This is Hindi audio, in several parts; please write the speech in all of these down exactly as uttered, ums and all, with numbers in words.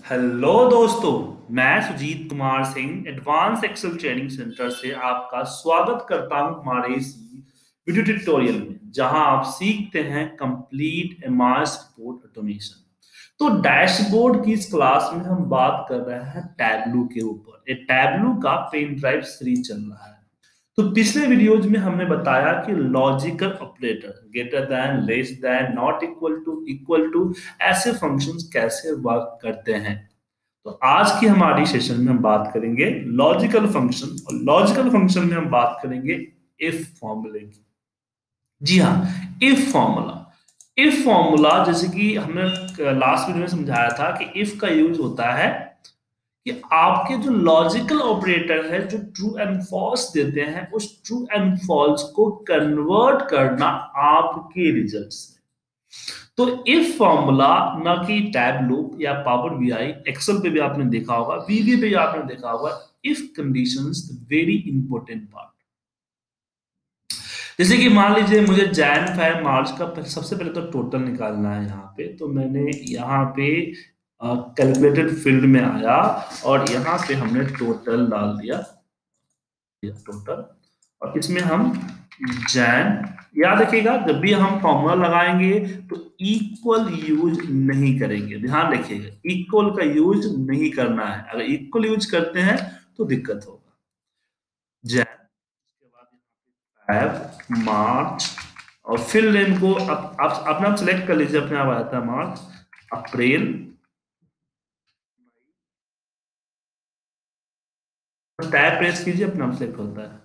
हेलो दोस्तों, मैं Sujeet Kumar Singh advance excel training centre से आपका स्वागत करता हूं हमारे इस वीडियो ट्यूटोरियल में, जहां आप सीखते हैं कंप्लीट एमआरएस रिपोर्ट ऑटोमेशन। तो डैशबोर्ड की इस क्लास में हम बात कर रहे हैं टैबलू के ऊपर। ये टैबलू का पेन ड्राइव सीरीज चल रहा है। तो पिछले वीडियोज में हमने बताया कि logical operator greater than, less than, not equal to, equal to ऐसे फंक्शंस कैसे वर्क करते हैं। तो आज की हमारी सेशन में हम बात करेंगे लॉजिकल फंक्शन, और लॉजिकल फंक्शन में हम बात करेंगे इफ फॉर्मूले की। जी हाँ, इफ फॉर्मूला। इफ फॉर्मूला जैसे कि हमने लास्ट वीडियो में समझाया था कि इफ का यूज होता है कि आपके जो लॉजिकल ऑपरेटर है जो ट्रू एंड फॉल्स देते हैं, उस ट्रू एंड फॉल्स को कन्वर्ट करना आपके रिजल्ट में। तो इफ फॉर्मूला ना कि टैबलू या पावर बीआई, एक्सेल पे भी आपने देखा होगा, वीवी पे भी आपने देखा होगा। If conditions very important part. जैसे कि मान लीजिए मुझे जैन फेब मार्च का सबसे पहले तो टोटल निकालना है। यहाँ पे तो मैंने यहाँ पे कैलकुलेटेड फील्ड में आया और यहाँ पे हमने टोटल डाल दिया, टोटल। और इसमें हम जैन, याद रखिएगा जब भी हम फॉर्मूला लगाएंगे तो इक्वल यूज नहीं करेंगे। ध्यान रखिएगा, इक्वल का यूज नहीं करना है। अगर इक्वल यूज करते हैं तो दिक्कत होगा। जैन, उसके बाद मार्च, और फिर नेम को आप आप अपने आप सेलेक्ट कर लीजिए। अपने आप आया था मार्च, अप्रैल, टैब प्रेस कीजिए, अपने आप सेलेक्ट होता है।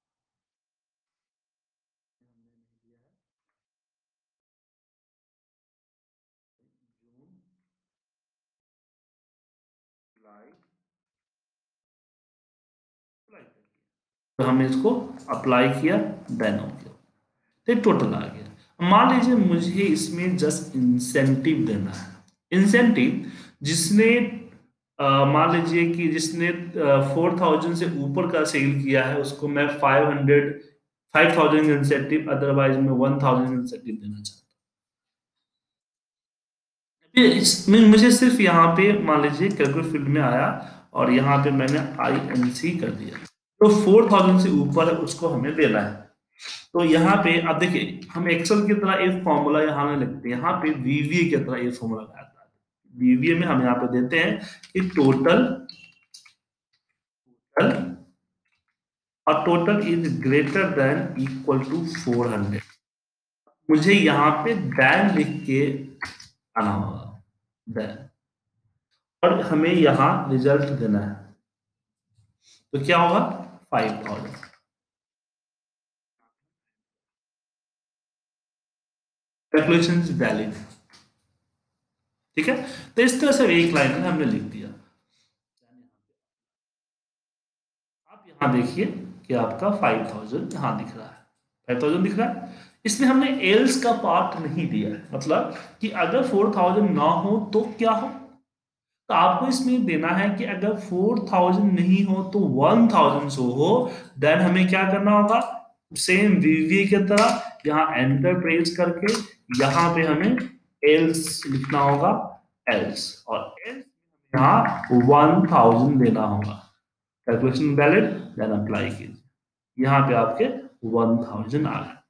तो हमने इसको अप्लाई किया, देन हो गया, तो टोटल आ गया। मान लीजिए मुझे इसमें जस्ट इंसेंटिव देना है। इंसेंटिव जिसने अ, मान लीजिए कि जिसने फोर थाउजेंड से ऊपर का सेल किया है उसको मैं five hundred five thousand incentive, otherwise मैं वन थाउजेंड इंसेंटिव देना चाहता हूँ। इसमें मुझे सिर्फ यहाँ पे मान लीजिए कैलकुलेट फील्ड में आया और यहाँ पे मैंने आई एन सी कर दिया। तो फोर थाउजेंड से ऊपर है उसको हमें देना है। तो यहाँ पे अब देखिए, हम एक्सेल की तरह एक फॉर्मूला यहाँ नहीं लिखते, यहाँ पे वीवीए की तरह एक फॉर्मूला लगाता है। वीवीए में हम यहाँ पे देते हैं कि टोटल, और total is greater than equal to four hundred. मुझे यहाँ पे दैन लिख के आना होगा, दैन, और हमें यहाँ रिजल्ट देना है। तो क्या होगा, five thousand. Calculation is valid. ठीक है, तो इस तरह से एक लाइन में हमने लिख दिया। आप यहाँ देखिए कि आपका फाइव थाउजेंड यहाँ दिख रहा है, फाइव थाउजेंड दिख रहा है। इसमें हमने एल्स का पार्ट नहीं दिया है, मतलब कि अगर फोर थाउजेंड ना हो तो क्या हो। तो आपको इसमें देना है कि अगर फोर थाउजेंड नहीं हो तो वन थाउजेंड सो हो। देन हमें क्या करना होगा, सेम वीवी की तरह यहाँ एंटर प्रेस करके यहाँ पे हमें एल्स लिखना होगा, एल्स, और एल्स यहाँ वन थाउजेंड देना होगा। कैलकुलेशन वैलिड, देन अप्लाई कीजिए। यहाँ पे आपके वन थाउजेंड आ गए।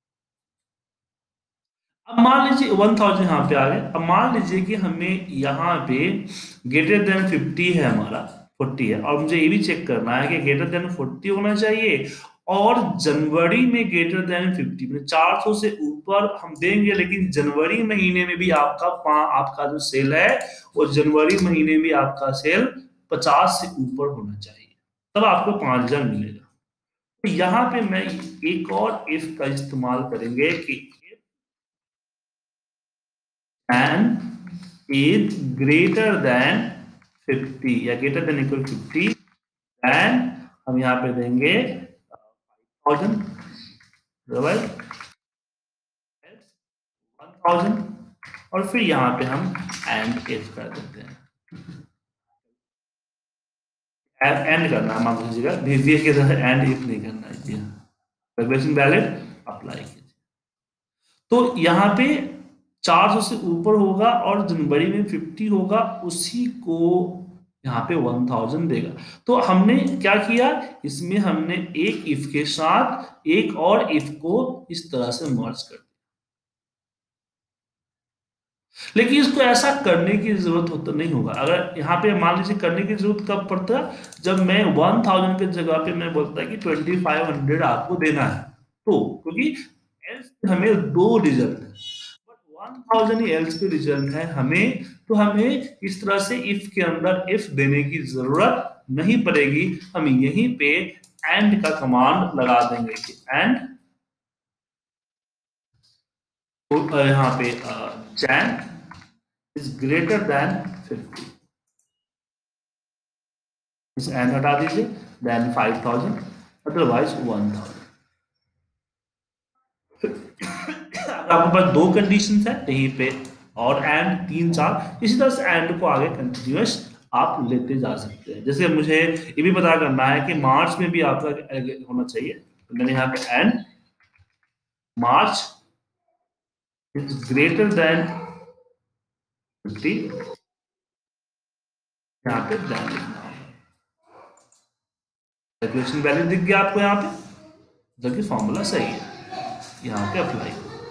अब मान लीजिए वन थाउजेंड यहाँ पे आ गए। अब मान लीजिए कि हमें यहाँ पे ग्रेटर देन फिफ्टी है, हमारा फोर्टी है, और मुझे ये भी चेक करना है कि ग्रेटर देन फोर्टी होना चाहिए और जनवरी में ग्रेटर देन फिफ्टी, मतलब चार सौ से ऊपर हम देंगे। लेकिन जनवरी महीने में भी आपका आपका जो सेल है वो जनवरी महीने में आपका सेल पचास से ऊपर होना चाहिए, तब आपको पांच हजार मिलेगा। तो यहाँ पे मैं एक और इफ का इस्तेमाल करेंगे कि and is greater than fifty या greater than equal fifty, and हम यहाँ पे देंगे थाउजेंड, वन थाउजेंड, और फिर यहाँ पे हम एंड इफ कर देते हैं। एंड करना है, मान लीजिएगा वीवीए के तरह एंड इफ नहीं करना है। जी हाँ, वैलिड, अप्लाई कीजिए। तो यहाँ पे चार सौ से ऊपर होगा और जनवरी में फिफ्टी होगा, उसी को यहाँ पे वन थाउजेंड देगा। तो हमने क्या किया, इसमें हमने एक इफ के साथ एक और इफ को इस तरह से मर्ज कर दिया। लेकिन इसको ऐसा करने की जरूरत हो तो नहीं होगा। अगर यहाँ पे मान लीजिए करने की जरूरत कब पड़ता है, जब मैं वन थाउजेंड के जगह पे मैं बोलता है कि ट्वेंटी फाइव हंड्रेड आपको देना है, तो क्योंकि एल्स हमें दो रिजल्ट है, बट वन थाउजेंड ही एल्स पे रिजल्ट है हमें, तो हमें इस तरह से इफ के अंदर इफ देने की जरूरत नहीं पड़ेगी। हम यहीं पे एंड का कमांड लगा देंगे कि एंड, यहाँ पे जैन is greater than फिफ्टी, इस एन हटा दीजिए, then five thousand, otherwise one thousand. आपके पास दो कंडीशन है यहीं पे, और एंड तीन चार, इसी तरह से एंड को आगे कंटिन्यूस आप लेते जा सकते हैं। जैसे मुझे ये भी पता करना है कि मार्च में भी आपका होना चाहिए, तो मैंने यहाँ पे and march is greater than fifty, यहाँ पे देन लिखना होगा। कैलकुलेशन वैल्यू दिख गया आपको यहाँ पे, जो कि फॉर्मूला सही है, यहाँ पे अप्लाई।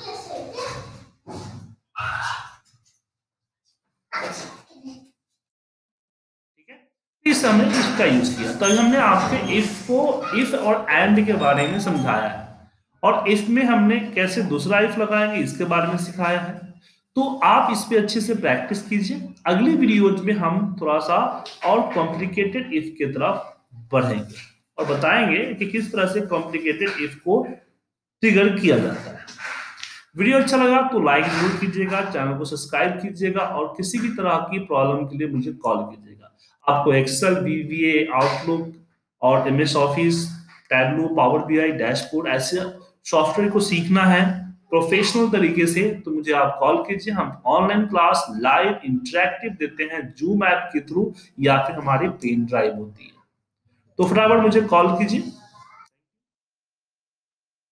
ठीक है, इस हमने इफ का यूज किया, तो हमने आपको इफ को इफ और एंड के बारे में समझाया है, और इफ में हमने कैसे दूसरा इफ लगाएंगे इसके बारे में सिखाया है। तो आप इस पे अच्छे से प्रैक्टिस कीजिए। अगली वीडियोज में हम थोड़ा सा और कॉम्प्लिकेटेड इफ की तरफ बढ़ेंगे और बताएंगे कि किस तरह से कॉम्प्लिकेटेड इफ को ट्रिगर किया जाता है। वीडियो अच्छा लगा तो लाइक जरूर कीजिएगा, चैनल को सब्सक्राइब कीजिएगा, और किसी भी तरह की प्रॉब्लम के लिए मुझे कॉल कीजिएगा। आपको एक्सेल, वीवीए, आउटलुक और MS Office, Tableau, Power BI, dashboard ऐसे सॉफ्टवेयर को सीखना है प्रोफेशनल तरीके से, तो मुझे आप कॉल कीजिए। हम ऑनलाइन क्लास लाइव इंटरेक्टिव देते हैं जूम ऐप के थ्रू, या फिर हमारी पेन ड्राइव होती है। तो फटाफट मुझे कॉल कीजिए।